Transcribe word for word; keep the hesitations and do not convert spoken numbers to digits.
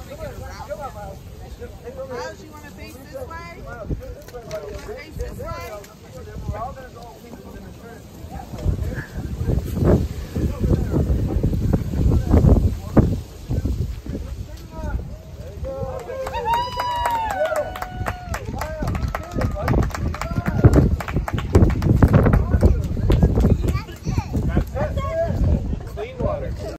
Miles, you want to face this way? You want to face this way?